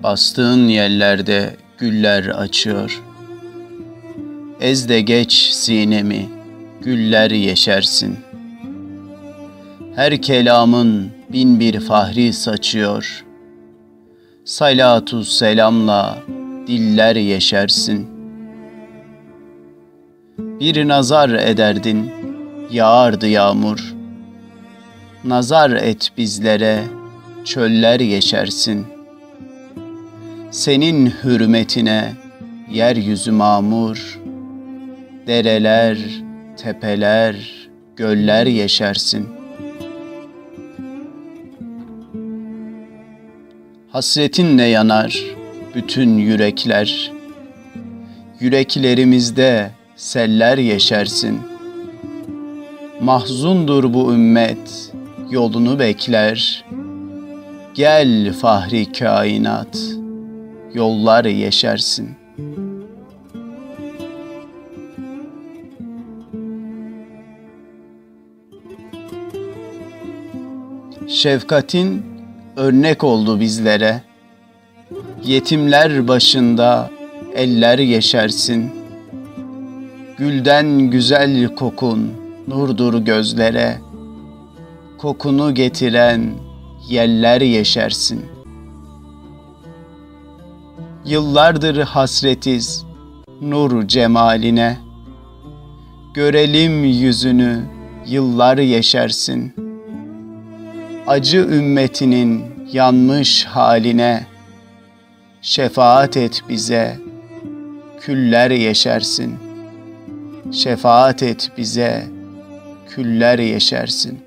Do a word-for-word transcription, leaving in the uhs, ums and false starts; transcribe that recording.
Bastığın yerlerde güller açıyor. Ez de geç sinemi, güller yeşersin. Her kelamın bin bir fahri saçıyor. Salatu selamla diller yeşersin. Bir nazar ederdin, yağardı yağmur. Nazar et bizlere, çöller yeşersin. Senin hürmetine yeryüzü mamur. Dereler, tepeler, göller yeşersin. Hasretinle yanar bütün yürekler. Yüreklerimizde seller yeşersin. Mahzundur bu ümmet, yolunu bekler. Gel fahri kainat, yollar yeşersin. Şefkatin örnek oldu bizlere. Yetimler başında eller yeşersin. Gülden güzel kokun nurdur gözlere. Kokunu getiren yeller yeşersin. Yıllardır hasretiz nur cemaline. Görelim yüzünü, yıllar yeşersin. Acı ümmetinin yanmış haline. Şefaat et bize, küller yeşersin. Şefaat et bize, küller yeşersin.